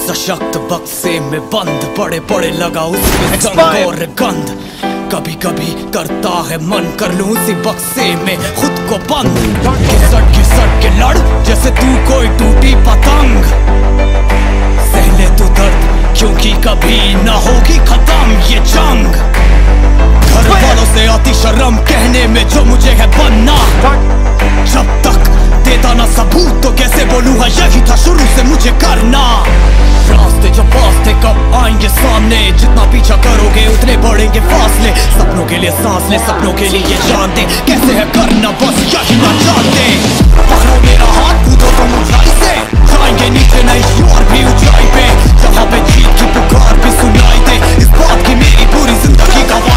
सशक्त बक्से में बंद, बड़े बड़े लगा उसमें जंग और गंध। कभी कभी करता है मन कर लूं उसी बक्से में खुद को बंद। घिसट के लड़ जैसे तू कोई टूटी पतंग। सहले तू दर्द क्योंकि कभी न होगी खत्म ये जंग। घर वालों से आती शर्म कहने में जो मुझे है बनना। जब तक देता ना सबूत तो कैसे बोलूं, है यही था शुरू से मुझे करना। रास्ते जब वास्ते कब आएंगे सामने, जितना पीछा करोगे उतने बढ़ेंगे फासले। सपनों के लिए सांस ले, सपनों के लिए ये जानते कैसे है करना, बस यही ना जानते। पकड़ो मेरा हाथ कूदो तुम ऊंचाई से, जाएंगे नीचे नहीं और भी ऊंचाई पे। जहाँ पे जीत की पुकार भी सुनाई दे, इस बात की मेरी पूरी जिंदगी का